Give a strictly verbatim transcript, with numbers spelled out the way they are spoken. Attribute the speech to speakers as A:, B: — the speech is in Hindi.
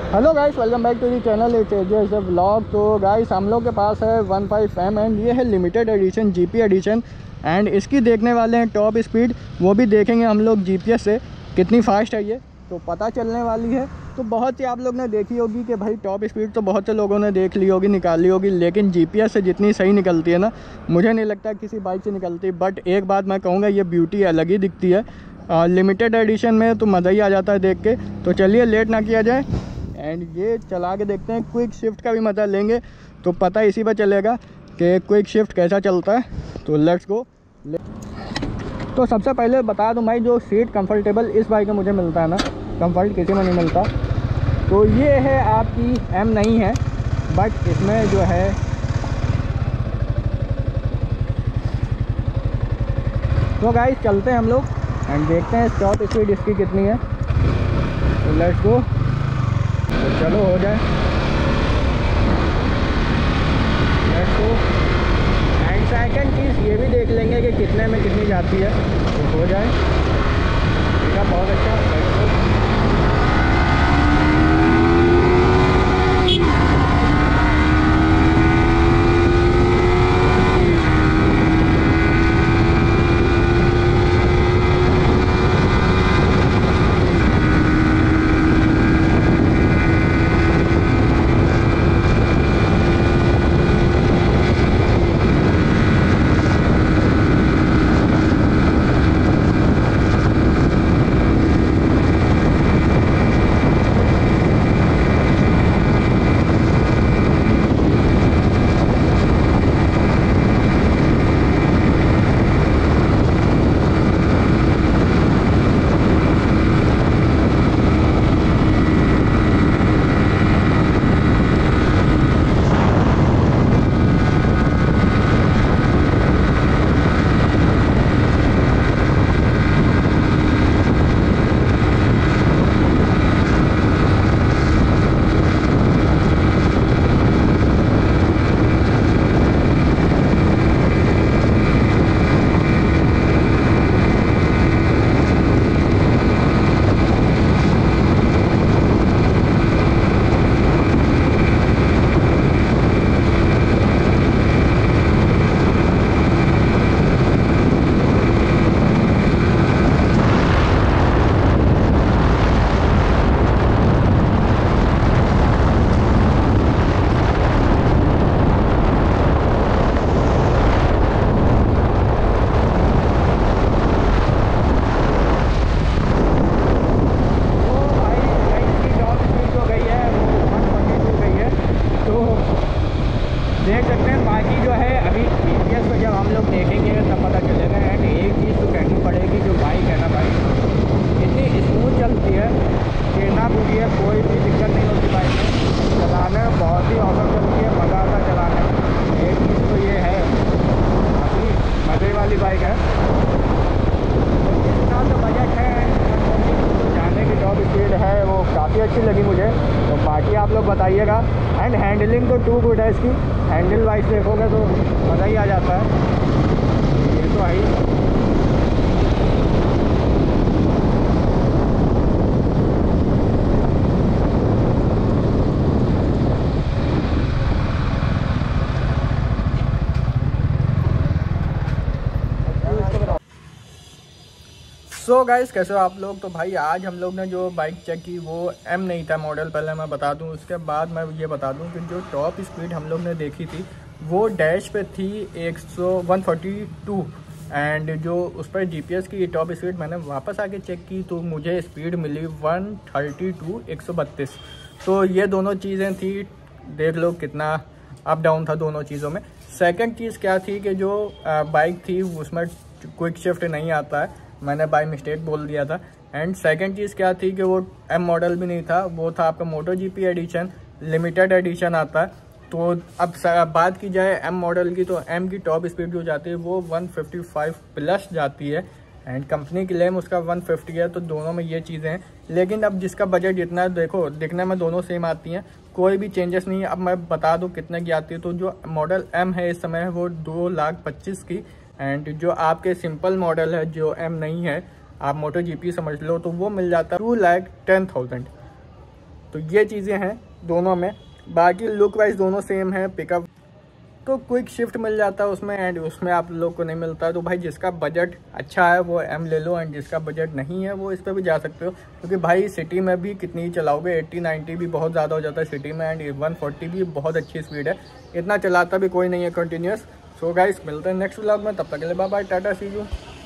A: Hello guys, welcome back to the channel it's vlog. तो गाइस हम लोग के पास है वन फाइव एम एंड ये है limited edition GP edition and इसकी देखने वाले हैं टॉप स्पीड। वो भी देखेंगे हम लोग जीपीएस से कितनी फास्ट है ये, तो पता चलने वाली है। तो बहुत ही आप लोग ने देखी होगी कि भाई टॉप स्पीड तो बहुत से लोगों ने देख ली होगी, निकाली होगी, लेकिन जीपीएस से जितनी सही निकलती है ना, मुझे नहीं लगता किसी बाइक से निकलती। बट एक बात मैं कहूँगा, ये ब्यूटी अलग ही दिखती है लिमिटेड एडिशन में, तो मज़ा ही आ जाता है देख के। तो चलिए लेट ना किया जाए एंड ये चला के देखते हैं। क्विक शिफ्ट का भी मज़ा लेंगे तो पता इसी पर चलेगा कि क्विक शिफ्ट कैसा चलता है। तो लेट्स गो। तो सबसे पहले बता दूं भाई, जो सीट कंफर्टेबल इस बाइक में मुझे मिलता है ना, कंफर्ट किसी में नहीं मिलता। तो ये है आपकी एम नहीं है, बट इसमें जो है तो गाइस चलते हैं हम लोग एंड देखते हैं टॉप स्पीड इसकी कितनी है। तो लेट्स गो। तो चलो हो जाए, लेट्स गो। एंड सेकंड चीज़ ये भी देख लेंगे कि कितने में कितनी जाती है, तो हो जाए। ठीक है, बहुत अच्छा। Let's go. देख सकते हैं। बाकी जो है अभी जीपीएस को जब हम लोग देखेंगे तब पता चलेगा। एंड एक चीज़ तो कहनी पड़ेगी, जो बाइक है ना भाई, इतनी स्मूथ चलती है कि ना पूछिए, कोई भी दिक्कत नहीं होती बाइक में। चलाने में बहुत ही औसम चलती है, मज़ा आता चलाने में। एक चीज़ तो ये है, असली मज़े वाली बाइक है। इतना तो बजट है, जाने की टॉप स्पीड है वो काफ़ी अच्छी लगी मुझे। तो बाकी आप लोग बताइएगा। एंड हैंडलिंग तो टू गुड है इसकी। हैंडल वाइज देखोगे तो मज़ा ही आ जाता है, ये तो आई। सो so गाइस, कैसे हो आप लोग। तो भाई आज हम लोग ने जो बाइक चेक की वो एम नहीं था मॉडल, पहले मैं बता दूं। उसके बाद मैं ये बता दूं कि जो टॉप स्पीड हम लोग ने देखी थी वो डैश पे थी एक सौ वन फोर्टी टू। एंड जो उस पर जीपीएस की टॉप स्पीड मैंने वापस आके चेक की तो मुझे स्पीड मिली वन थर्टी टू एक सौ बत्तीस। तो ये दोनों चीज़ें थी, देख लो कितना अप डाउन था दोनों चीज़ों में। सेकंड चीज़ क्या थी कि जो बाइक थी उसमें क्विक शिफ्ट नहीं आता है, मैंने बाय मिस्टेक बोल दिया था। एंड सेकंड चीज़ क्या थी कि वो एम मॉडल भी नहीं था, वो था आपका Moto GP edition, limited edition आता है। तो अब बात की जाए एम मॉडल की, तो एम की टॉप स्पीड जो जाती है वो वन फिफ्टी फाइव प्लस जाती है एंड कंपनी क्लेम उसका वन फिफ्टी है। तो दोनों में ये चीज़ें हैं, लेकिन अब जिसका बजट जितना है, देखो दिखने में दोनों सेम आती हैं, कोई भी चेंजेस नहीं है। अब मैं बता दूं कितने की आती है। तो जो मॉडल एम है इस समय वो दो लाख पच्चीस की, एंड जो आपके सिंपल मॉडल है जो एम नहीं है, आप मोटो जीपी समझ लो, तो वो मिल जाता है टू लाख टेन थाउजेंड। तो ये चीज़ें हैं दोनों में। बाकी लुक वाइज दोनों सेम है। पिकअप तो क्विक शिफ्ट मिल जाता है उसमें, एंड उसमें आप लोग को नहीं मिलता। तो भाई जिसका बजट अच्छा है वो एम ले लो, एंड जिसका बजट नहीं है वो इस पर भी जा सकते हो, क्योंकि भाई सिटी में भी कितनी ही चलाओगे, अस्सी नब्बे भी बहुत ज़्यादा हो जाता है सिटी में, एंड एक सौ चालीस भी बहुत अच्छी स्पीड है, इतना चलाता भी कोई नहीं है कंटिन्यूस। सो गाइस मिलते हैं नेक्स्ट व्लॉग में, तब तक के लिए bye bye, tata see you.